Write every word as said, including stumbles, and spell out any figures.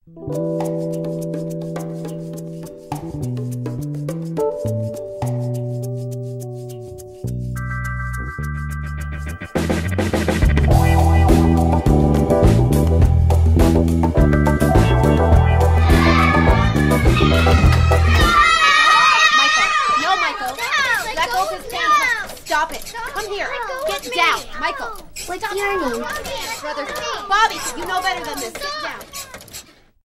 Stop it. Come here. Get down. Michael. What's your name? Brother. Bobby, you know better than this. Sit down.